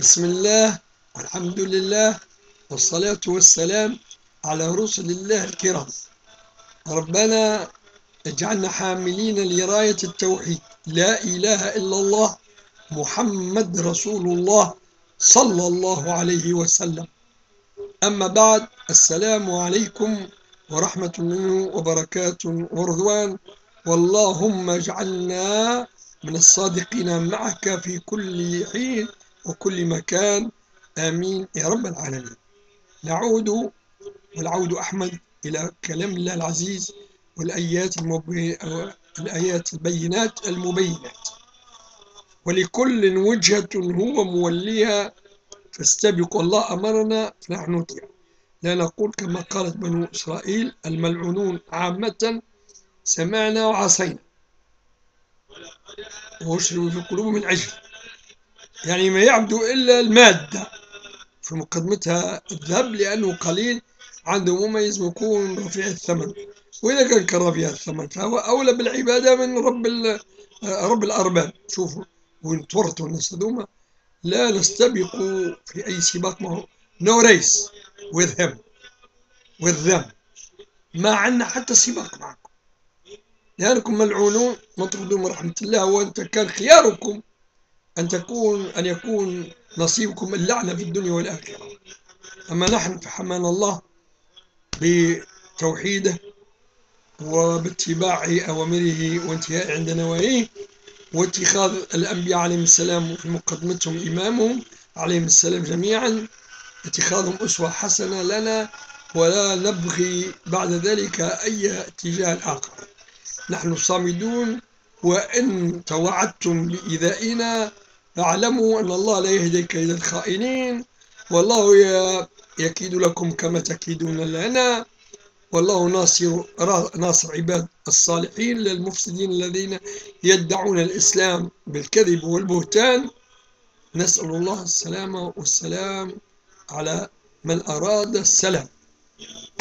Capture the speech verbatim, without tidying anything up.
بسم الله والحمد لله والصلاة والسلام على رسل الله الكرام. ربنا اجعلنا حاملين لراية التوحيد، لا إله إلا الله محمد رسول الله صلى الله عليه وسلم. أما بعد، السلام عليكم ورحمة الله وبركاته ورضوان، واللهم اجعلنا من الصادقين معك في كل حين وكل مكان، آمين يا رب العالمين. نعود والعود أحمد إلى كلام الله العزيز والآيات المبي... الآيات البينات المبينات، ولكل وجهة هو موليها فاستبقوا، الله أمرنا فنحن نطيع، لا نقول كما قالت بنو إسرائيل الملعونون عامة سمعنا وعصينا وأشربوا في قلوبهم العجل، يعني ما يعبدوا إلا المادة، في مقدمتها الذهب لأنه قليل عنده مميز ويكون رفيع الثمن، وإذا كان كرفيع الثمن فهو أولى بالعبادة من رب رب الأرباب. شوفوا وين تورطوا الناس هذوما، لا نستبق في أي سباق معه، no race with him with them، ما عندنا حتى سباق معكم لأنكم ملعونون مطرودون من رحمة الله، وأنت كان خياركم أن تكون أن يكون نصيبكم اللعنة في الدنيا والآخرة. أما نحن فحمانا الله بتوحيده وباتباع أوامره وانتهاء عند نواهيه، واتخاذ الأنبياء عليهم السلام وفي مقدمتهم إمامهم عليهم السلام جميعا، اتخاذهم أسوة حسنة لنا، ولا نبغي بعد ذلك أي اتجاه آخر. نحن صامدون، وإن توعدتم بإيذائنا فاعلموا أن الله لا يهدي كيد الخائنين، والله يكيد لكم كما تكيدون لنا، والله ناصر ناصر عباد الصالحين للمفسدين الذين يدعون الإسلام بالكذب والبهتان. نسأل الله السلامة والسلام على من أراد السلام.